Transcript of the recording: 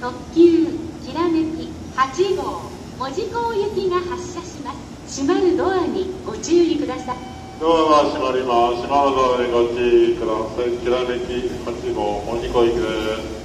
特急きらめき8号門司港行きが発車します。閉まるドアにご注意ください。 ドアが閉まります。閉まるドアにご注意ください。きらめき8号門司港行きです。